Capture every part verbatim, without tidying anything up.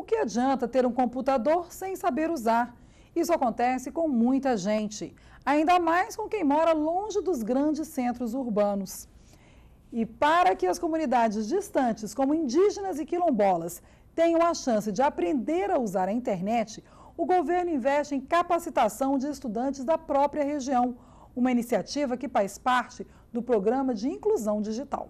que adianta ter um computador sem saber usar? Isso acontece com muita gente, ainda mais com quem mora longe dos grandes centros urbanos. E para que as comunidades distantes, como indígenas e quilombolas, tenham a chance de aprender a usar a internet, o governo investe em capacitação de estudantes da própria região, uma iniciativa que faz parte do Programa de Inclusão Digital.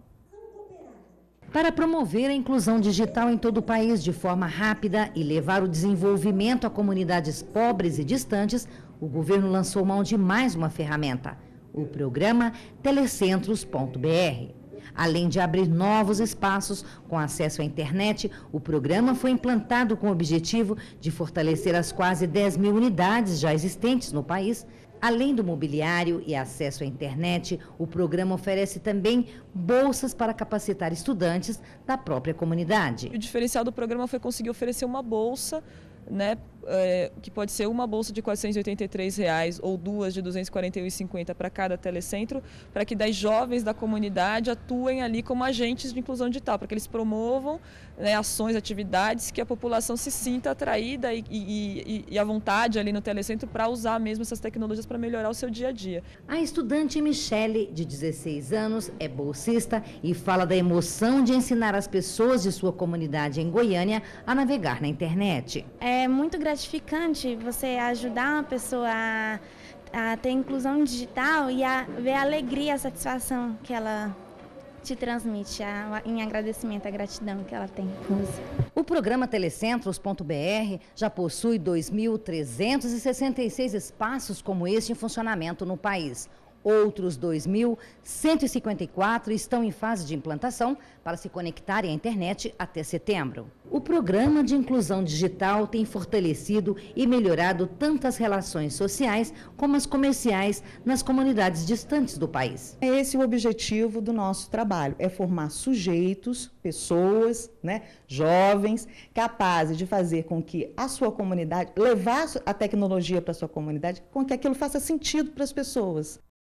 Para promover a inclusão digital em todo o país de forma rápida e levar o desenvolvimento a comunidades pobres e distantes, o governo lançou mão de mais uma ferramenta, o programa Telecentros ponto br. Além de abrir novos espaços com acesso à internet, o programa foi implantado com o objetivo de fortalecer as quase dez mil unidades já existentes no país. Além do mobiliário e acesso à internet, o programa oferece também bolsas para capacitar estudantes da própria comunidade. O diferencial do programa foi conseguir oferecer uma bolsa, né, é, que pode ser uma bolsa de quatrocentos e oitenta e três reais ou duas de duzentos e quarenta e um reais e cinquenta centavos para cada telecentro, para que dez jovens da comunidade atuem ali como agentes de inclusão digital, para que eles promovam, né, ações, atividades que a população se sinta atraída e, e, e, e à vontade ali no telecentro para usar mesmo essas tecnologias para melhorar o seu dia a dia. A estudante Michele, de dezesseis anos, é bolsista e fala da emoção de ensinar as pessoas de sua comunidade em Goiânia a navegar na internet. É muito gratificante você ajudar uma pessoa a, a ter inclusão digital e a ver a alegria, a satisfação que ela te transmite, a, em agradecimento, a gratidão que ela tem com você. O programa Telecentros ponto br já possui dois mil trezentos e sessenta e seis espaços como este em funcionamento no país. Outros dois mil cento e cinquenta e quatro estão em fase de implantação para se conectarem à internet até setembro. O programa de inclusão digital tem fortalecido e melhorado tanto as relações sociais como as comerciais nas comunidades distantes do país. Esse é o objetivo do nosso trabalho, é formar sujeitos, pessoas, né, jovens, capazes de fazer com que a sua comunidade, levar a tecnologia para a sua comunidade, com que aquilo faça sentido para as pessoas.